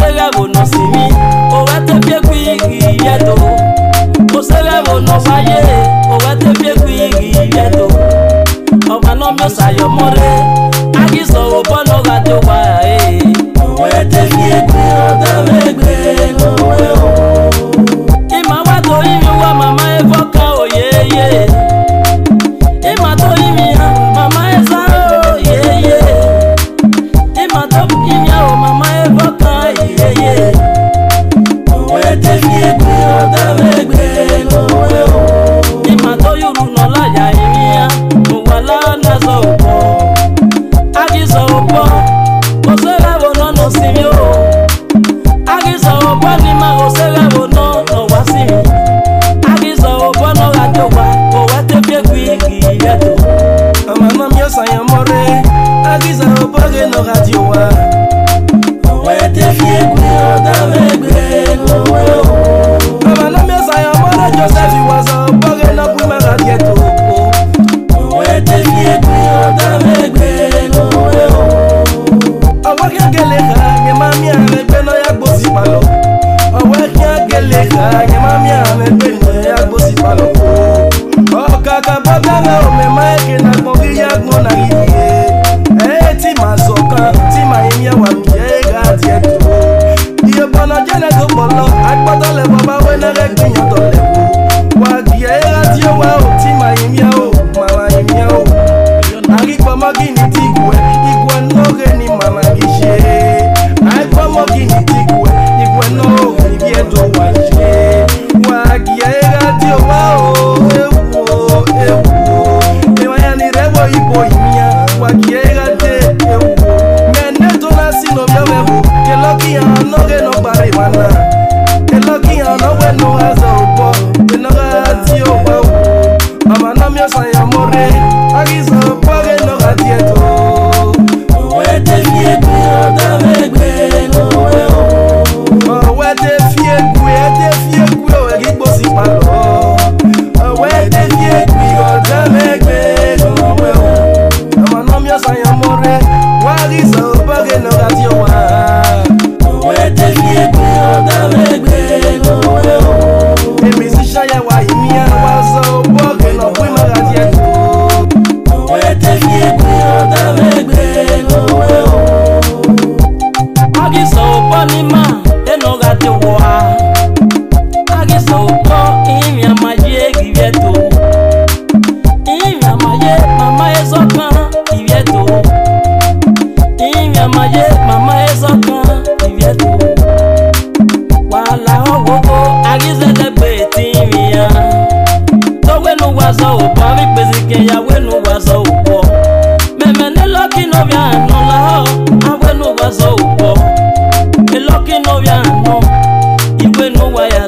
Osega bono simi, owete pie kui yeto. Osega bono faye, owete pie kui yeto. Obano mio sayo more, agiso obono gato wa owete pie kui odamegbe gowe o. Ima wato imi wa mama evoka oyeye. Ima to imi ya mama eza oyeye. Ima to imi ya mama evoka oyeye. Owete pie kui odamegbe gowe o. Ima to yuru no la ya imi ya wala nazo upo. Agiso upo, osega bono no simi o. Agiso upo ni ma osega bono no wasimi. Agiso upo no gajowa, owete pie kui yeto. Amano mio saya more, agiso upo ge no gajowa. Owete pie kui odamegbe gowe o. Amano mio saya more, Joseph iwazo upo ge no kuma gajeto. Owete pie kui odamegbe gowe o. Owe kiageleha, nye mami amegbe no ya gbosi palo. Owe kiageleha, nye mami amegbe no ya gbosi palo. Okaka bogala omema eke na kongi ya gmo na giye. Ti ma sokan, ti ma imi ya wamiye ga dieto. Iye bono jene go bolo, akpoto le baba we na regbiyan to lewo. Wa giye ga dio wa o, ti ma imi ya o, mama imi ya o. Agikpo mo gini tigwe, igwe noge ni mama gishe. Agikpo mo gini tigwe, igwe noge ni bieto wa gishe. Wa giye ga dio wa o, ewo, ewo. Ewa ya ni rewo ibo imia, wa giye ga de ewo. Mene to na sino biomewo, ke loki ya noge no bare wana. Ke loki ya no we no aza upo, ke no ga dio wa o. Mama no mio saya more, agiso poge no ga dieto. Owete pie kui odamegbe gowe o. Owete fie kui o egigbo si palo. Owete fie kui odamegbe gowe o. Mama no mio saya more, agiso poge no ga dio wa. Owete pie kui odamegbe gowe o. Emisi shaya wa imia wazo poge no kui ma ga dieto. Owete pie kui odamegbe gowe o. Agiso upo ni ma eno gati wa. Agiso upo imi amaye givyeto. Imi amaye mama ezokan givyeto. Imi amaye mama ezokan givyeto. Wala ogogo agize degbe timi ya. To wenu wazo upo mi pesike ya wenu wazo upo. Meme ne loki no bia no la ho. Awenu wazo upo. E loki no bia no. Iwe no wa ya